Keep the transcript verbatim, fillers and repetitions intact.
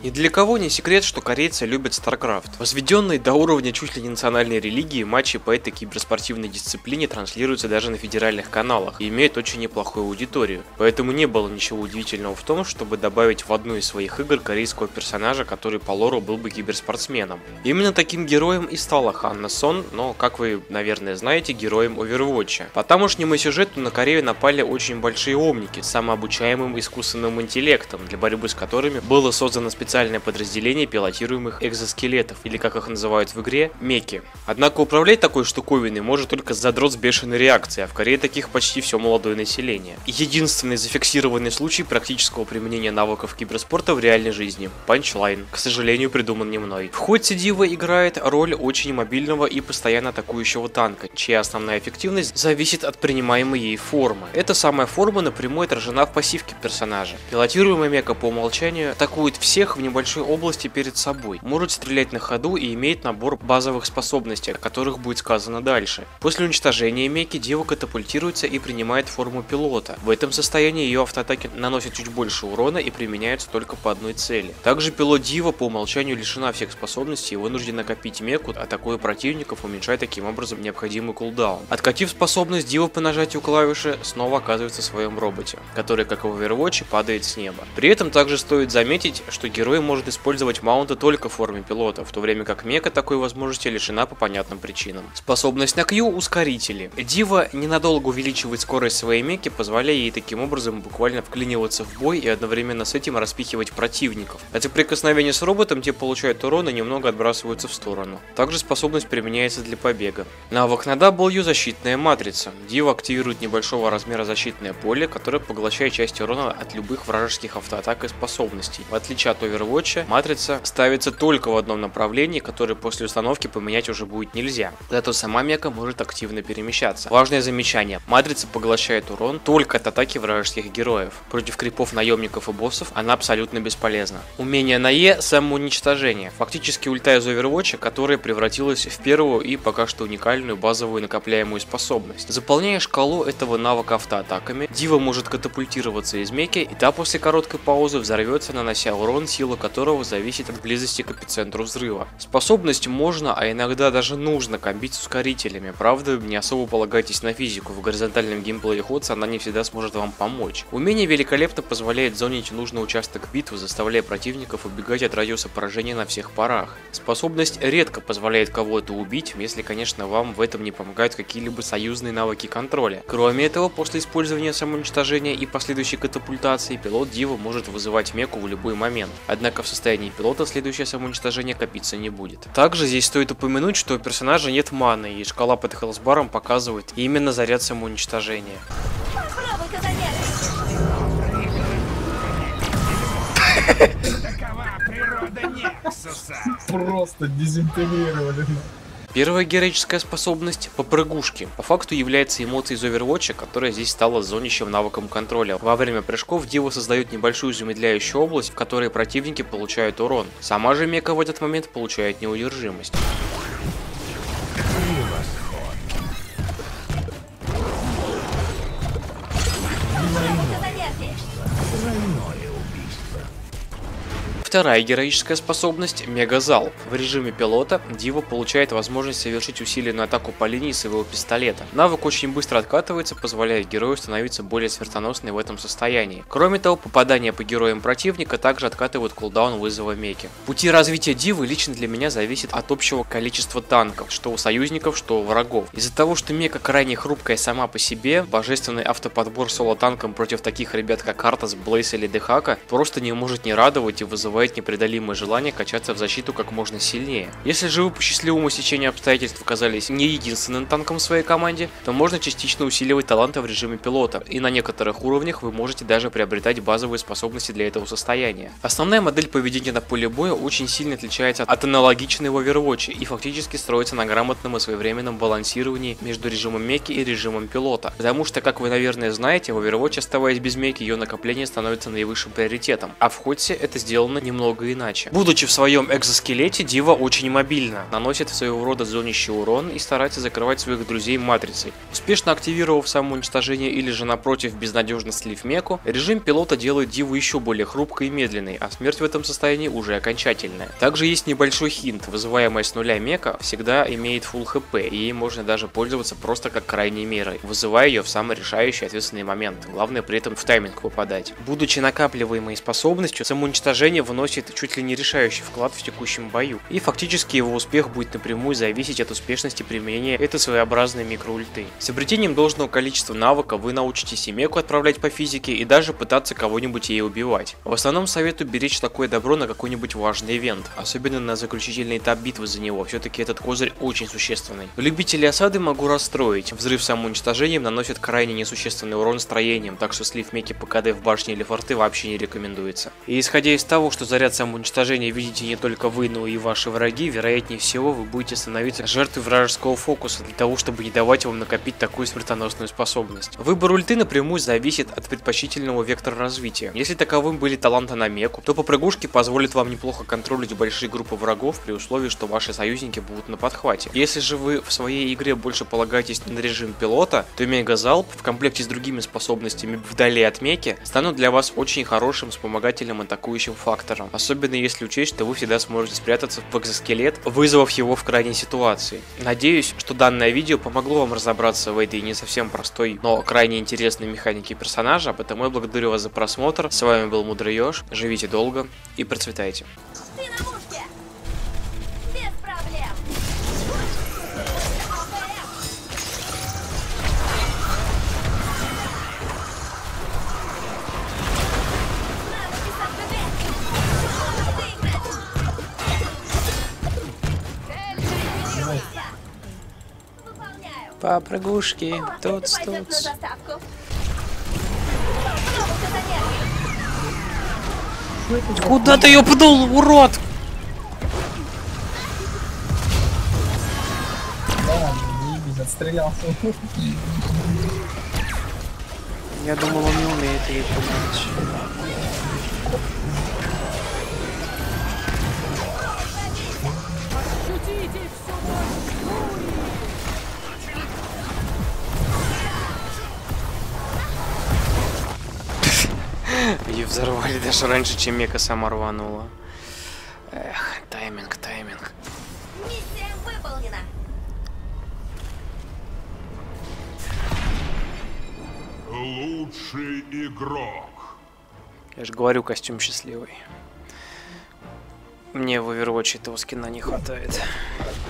Ни для кого не секрет, что корейцы любят StarCraft. Возведенные до уровня чуть ли не национальной религии, матчи по этой киберспортивной дисциплине транслируются даже на федеральных каналах и имеют очень неплохую аудиторию. Поэтому не было ничего удивительного в том, чтобы добавить в одну из своих игр корейского персонажа, который по лору был бы киберспортсменом. Именно таким героем и стала Ханна Сон, но, как вы, наверное, знаете, героем Overwatch. По тамошнему сюжету на Корею напали очень большие омники с самообучаемым искусственным интеллектом, для борьбы с которыми было создано специальное подразделение пилотируемых экзоскелетов, или как их называют в игре, меки. Однако управлять такой штуковиной может только задрот с бешеной реакцией, а в Корее таких почти все молодое население. Единственный зафиксированный случай практического применения навыков киберспорта в реальной жизни – Punchline, к сожалению, придуман не мной. В Хоть Дива играет роль очень мобильного и постоянно атакующего танка, чья основная эффективность зависит от принимаемой ей формы. Эта самая форма напрямую отражена в пассивке персонажа. Пилотируемая мека по умолчанию атакует всех в небольшой области перед собой, может стрелять на ходу и имеет набор базовых способностей, о которых будет сказано дальше. После уничтожения меки Дива катапультируется и принимает форму пилота. В этом состоянии ее автоатаки наносят чуть больше урона и применяются только по одной цели. Также пилот Дива по умолчанию лишена всех способностей и вынуждена копить меку, атакуя противников, уменьшая таким образом необходимый кулдаун. Откатив способность, Дива по нажатию клавиши снова оказывается в своем роботе, который, как и в Overwatch, падает с неба. При этом также стоит заметить, что герой может использовать маунты только в форме пилота, в то время как мека такой возможности лишена по понятным причинам. Способность на Q – ускорители. Дива ненадолго увеличивает скорость своей меки, позволяя ей таким образом буквально вклиниваться в бой и одновременно с этим распихивать противников. От соприкосновения с роботом те получают урон и немного отбрасываются в сторону. Также способность применяется для побега. Навык на W – защитная матрица. Дива активирует небольшого размера защитное поле, которое поглощает часть урона от любых вражеских автоатак и способностей. В отличие от Overwatch, матрица ставится только в одном направлении, которое после установки поменять уже будет нельзя. Зато сама мека может активно перемещаться. Важное замечание: матрица поглощает урон только от атаки вражеских героев. Против крипов, наемников и боссов она абсолютно бесполезна. Умение на Е – самоуничтожение. Фактически ульта из Overwatch, которая превратилась в первую и пока что уникальную базовую накопляемую способность. Заполняя шкалу этого навыка автоатаками, Дива может катапультироваться из меки, и та после короткой паузы взорвется, нанося урон, сила которого зависит от близости к эпицентру взрыва. Способность можно, а иногда даже нужно комбить с ускорителями. Правда, не особо полагайтесь на физику, в горизонтальном геймплее Ходса она не всегда сможет вам помочь. Умение великолепно позволяет зонить нужный участок битвы, заставляя противников убегать от радиуса поражения на всех парах. Способность редко позволяет кого-то убить, если, конечно, вам в этом не помогают какие-либо союзные навыки контроля. Кроме этого, после использования самоуничтожения и последующей катапультации, пилот Дива может вызывать меку в любой момент. Однако в состоянии пилота следующее самоуничтожение копиться не будет. Также здесь стоит упомянуть, что у персонажа нет маны, и шкала под хелсбаром показывает именно заряд самоуничтожения. Такова природа Нексуса. Просто дезинтегрировали. Первая героическая способность – попрыгушки. По факту является эмоцией из Overwatch, которая здесь стала зонящим навыком контроля. Во время прыжков Дива создает небольшую замедляющую область, в которой противники получают урон. Сама же мека в этот момент получает неудержимость. Вторая героическая способность – мегазалп. В режиме пилота Дива получает возможность совершить усиленную атаку по линии своего пистолета. Навык очень быстро откатывается, позволяя герою становиться более смертоносной в этом состоянии. Кроме того, попадания по героям противника также откатывают кулдаун вызова меки. Пути развития Дивы лично для меня зависят от общего количества танков, что у союзников, что у врагов. Из-за того, что мека крайне хрупкая сама по себе, божественный автоподбор соло-танком против таких ребят как Артас, Блейз или Дехака просто не может не радовать и вызывает непреодолимое желание качаться в защиту как можно сильнее. Если же вы по счастливому стечению обстоятельств оказались не единственным танком в своей команде, то можно частично усиливать таланты в режиме пилота, и на некоторых уровнях вы можете даже приобретать базовые способности для этого состояния. Основная модель поведения на поле боя очень сильно отличается от аналогичной в Overwatch и фактически строится на грамотном и своевременном балансировании между режимом меки и режимом пилота. Потому что, как вы, наверное, знаете, в Overwatch, оставаясь без меки, ее накопление становится наивысшим приоритетом, а в Ходсе это сделано не немного иначе. Будучи в своем экзоскелете, Дива очень мобильна, наносит своего рода зонящий урон и старается закрывать своих друзей матрицей. Успешно активировав самоуничтожение или же напротив безнадежно слив меку, режим пилота делает Диву еще более хрупкой и медленной, а смерть в этом состоянии уже окончательная. Также есть небольшой хинт: вызываемая с нуля мека всегда имеет full хп, и ей можно даже пользоваться просто как крайней мерой, вызывая ее в самый решающий ответственный момент. Главное при этом в тайминг попадать. Будучи накапливаемой способностью, самоуничтожение вносит чуть ли не решающий вклад в текущем бою, и фактически его успех будет напрямую зависеть от успешности применения этой своеобразной микроульты. С обретением должного количества навыка вы научитесь и меку отправлять по физике, и даже пытаться кого-нибудь ей убивать. В основном советую беречь такое добро на какой-нибудь важный ивент, особенно на заключительный этап битвы за него, все-таки этот козырь очень существенный. Любителей осады могу расстроить: взрыв самоуничтожением наносит крайне несущественный урон строениям, так что слив меки по КД в башне или форты вообще не рекомендуется. И исходя из того, что заряд самоуничтожения видите не только вы, но и ваши враги, вероятнее всего вы будете становиться жертвой вражеского фокуса для того, чтобы не давать вам накопить такую смертоносную способность. Выбор ульты напрямую зависит от предпочтительного вектора развития. Если таковым были таланты на меку, то попрыгушки позволят вам неплохо контролить большие группы врагов при условии, что ваши союзники будут на подхвате. Если же вы в своей игре больше полагаетесь на режим пилота, то мега-залп в комплекте с другими способностями вдали от меки станут для вас очень хорошим вспомогательным атакующим фактором, особенно если учесть, что вы всегда сможете спрятаться в экзоскелет, вызвав его в крайней ситуации. Надеюсь, что данное видео помогло вам разобраться в этой не совсем простой, но крайне интересной механике персонажа, а потому я благодарю вас за просмотр. С вами был Мудрый Ёж, живите долго и процветайте. Ты на мушке! Без проблем! Выполняю! Попрыгушки, О, тут, это пойдет тут. на доставку. Куда ты ее пнул, урод? Да, не отстрелялся. Я думал, он не умеет ее пнуть. Ее взорвали даже раньше, чем мека сама рванула. Эх, тайминг, тайминг. Миссия выполнена. Лучший игрок. Я же говорю, костюм счастливый. Мне в Overwatch этого скина не хватает.